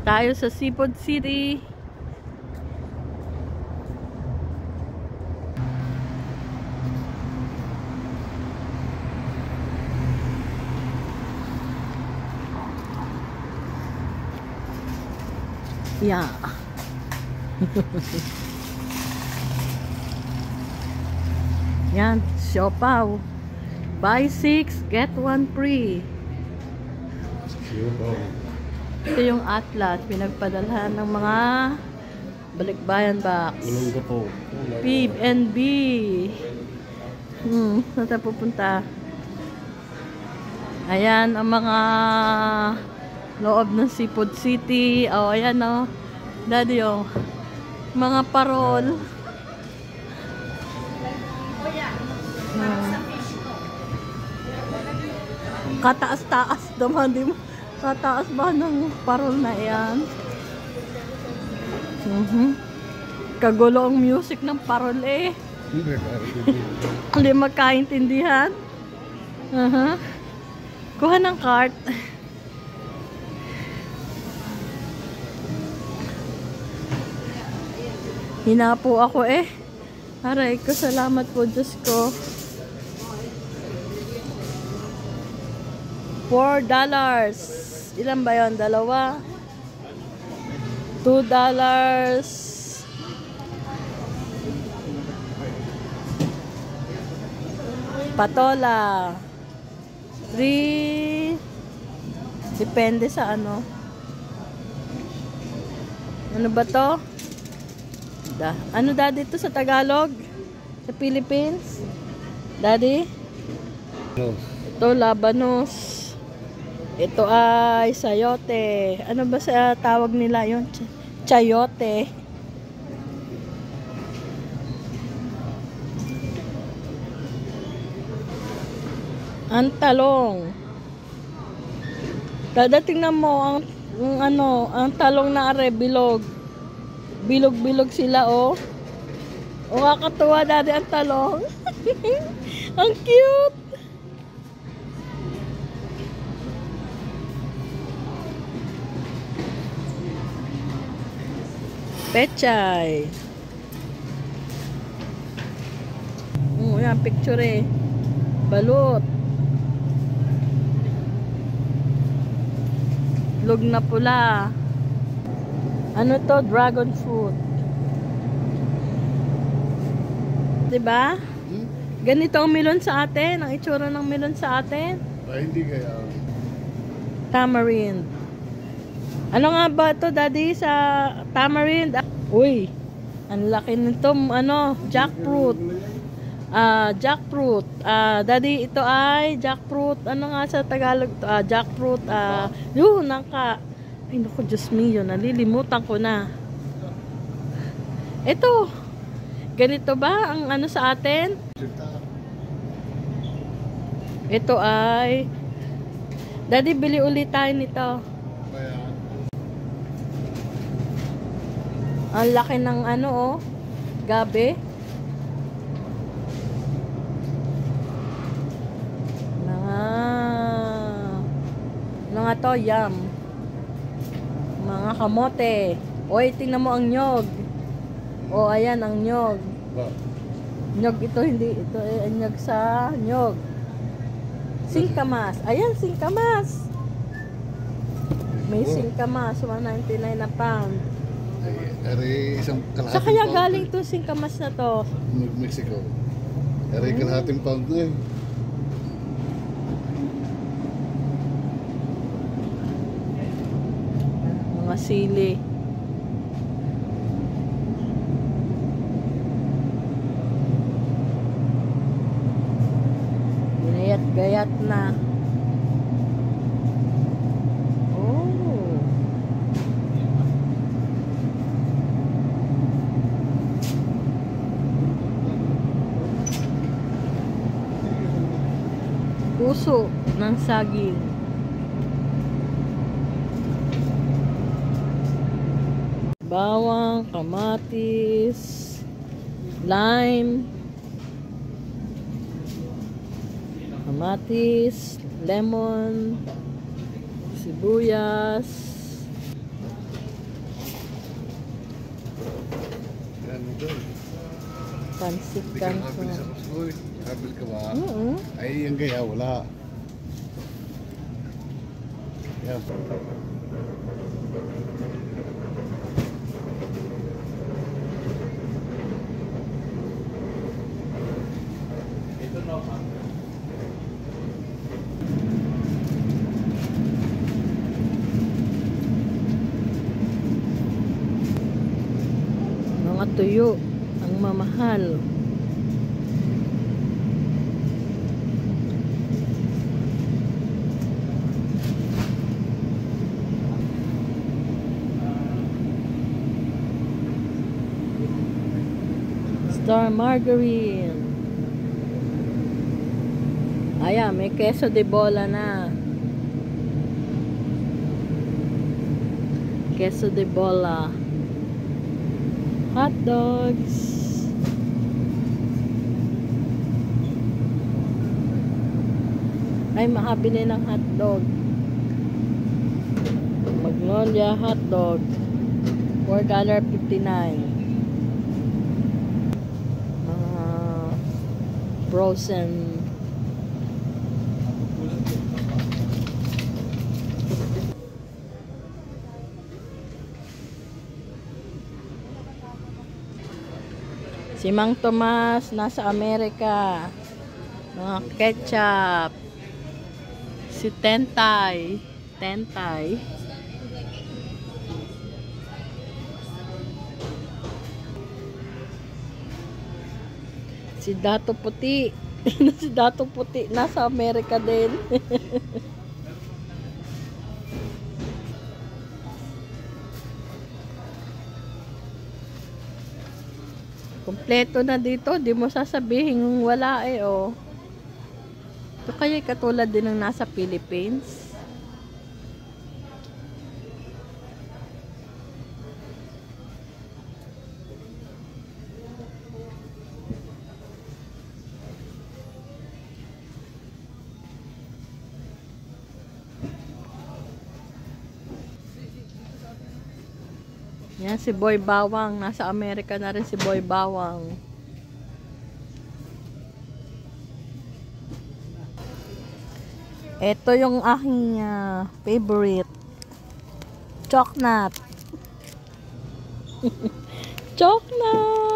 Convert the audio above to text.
tayo sa Seafood City. Yeah. Yan, siopaw. Buy 6, get 1 free. Ito yung Atlas, pinagpadalhan ng mga balikbayan box. PB&B. Saan tayo pupunta? Ayan ang mga loob ng Seafood City. Oh, ayan oh. Daddy yung mga parol. Kataas-taas naman, di mo. Kataas ba ng parol na yan? Kagulo ang music ng parol eh. Hindi magkaintindihan. Kuha ng cart. Hinapo ako eh. Aray ko, salamat po Diyos ko. $4. Ilan ba yun? Dalawa? $2. Patola. 3. Depende sa ano. Ano ba to? Ano daddy ito sa Tagalog? Sa Philippines? Daddy? Ito labanos. Ito ay sayote. Ano ba sa tawag nila yon? Chayote. Ang talong. Tingnan mo ang talong na are bilog. Bilog-bilog sila oh. O kakatuwa daddy ang talong. Ang cute. Pechay. Yan picture eh. Balot. Lug na pula. Ano to? Dragon fruit. Diba? Ganito ang melon sa atin. Ang itsura ng melon sa atin. Ay, hindi kaya. Tamarind. Ano nga ba to daddy sa tamarind? Uy, ang laki nito, jackfruit. Jackfruit. Daddy, ito ay jackfruit. Ano nga sa Tagalog? Jackfruit. Yun, nangka. Ay, naku, Diyos mio, nalilimutan ko na. Ito. Ganito ba ang ano sa atin? Ito ay daddy, bili ulit tayo nito. Ang laki ng gabi. Mga to, yam. Mga kamote. Oy, tingnan mo ang nyog. O, ayan ang nyog. Nyog ito, hindi. Ito ay nyog sa nyog. Singkamas. Ayan, singkamas. May singkamas. 199 na pound. Sa kaya galing to singkamas na to? Mexico. Kalahating pound na eh. Mga sili. Ginayat-gayat na. Puso ng saging. Bawang, kamatis, lime, kamatis, lemon, sibuyas, ano doon. Pansit Hindi ka nakabili sa canton. Costco eh. Nakabili ka ba? Oo. Ay, yung gaya, wala. Yan. Ito na ba? Mga tuyo. Ang mamahal. Star margarine. Ayan, may queso de bola na. Queso de bola. Hot dogs. Ay, makabili ng hot dog. Magnolia hot dog. $4.59. Mga frozen. Si Mang Tomas nasa Amerika. Mga ketchup. Si Tentay. Tentay. Si Dato Puti. Si Dato Puti nasa Amerika din. Kompleto na dito, di mo sasabihin wala eh oh. Ito kaya katulad din ng nasa Philippines. Yan si Boy Bawang, nasa Amerika na rin si Boy Bawang. Ito yung aking favorite. Choknat. Choknat.